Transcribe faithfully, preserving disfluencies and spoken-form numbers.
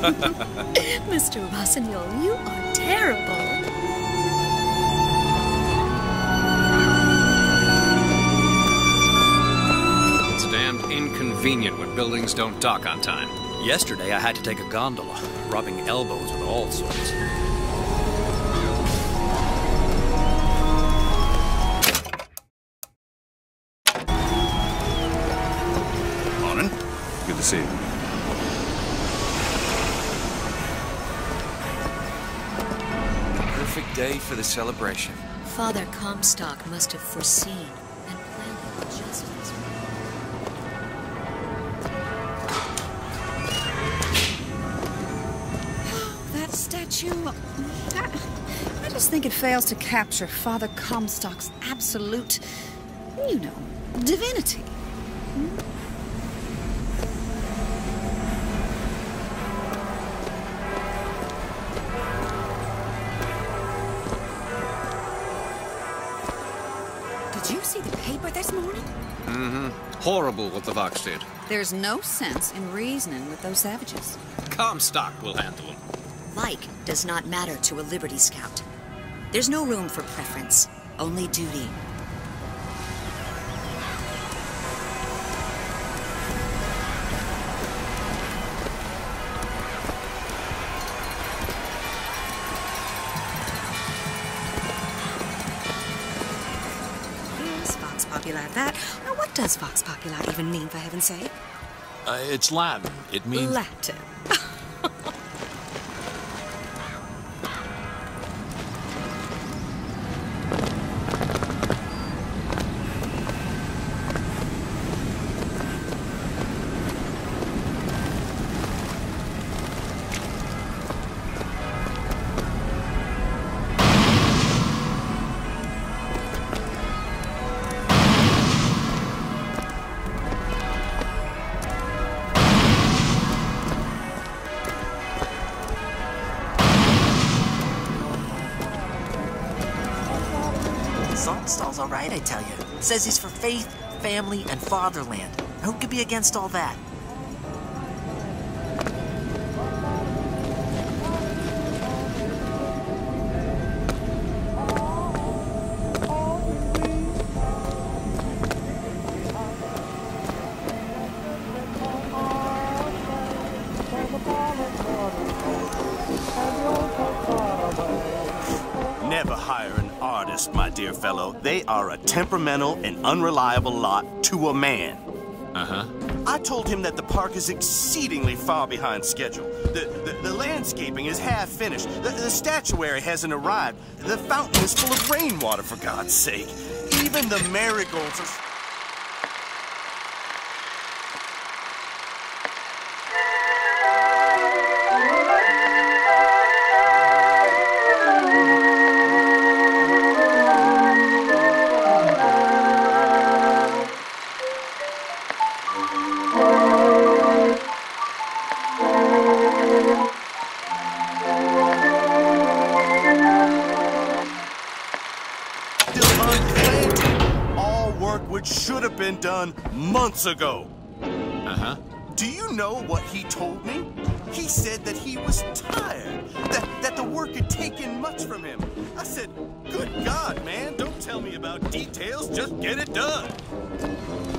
Mister Rossignol, you are terrible. It's damned inconvenient when buildings don't dock on time. Yesterday, I had to take a gondola, rubbing elbows with all sorts. Morning. Good to see you. Perfect day for the celebration. Father Comstock must have foreseen and planned adjustments. That statue... I, I just think it fails to capture Father Comstock's absolute, you know, divinity. Did you see the paper this morning? Mm-hmm. Horrible what the Vox did. There's no sense in reasoning with those savages. Comstock will handle them. Like does not matter to a Liberty Scout. There's no room for preference, only duty. Yes, Vox Populi that. Now, what does Vox Populi even mean, for heaven's sake? Uh, it's Latin. It means... Latin. Saltonstall's all right, I tell you. Says he's for faith, family, and fatherland. Who could be against all that? Never hire an artist, my dear fellow. They are a temperamental and unreliable lot to a man. Uh-huh. I told him that the park is exceedingly far behind schedule. The, the, the landscaping is half finished. The, the statuary hasn't arrived. The fountain is full of rainwater, for God's sake. Even the marigolds are... which should have been done months ago. Uh-huh. Do you know what he told me? He said that he was tired, that, that the work had taken much from him. I said, good God, man, don't tell me about details, just get it done.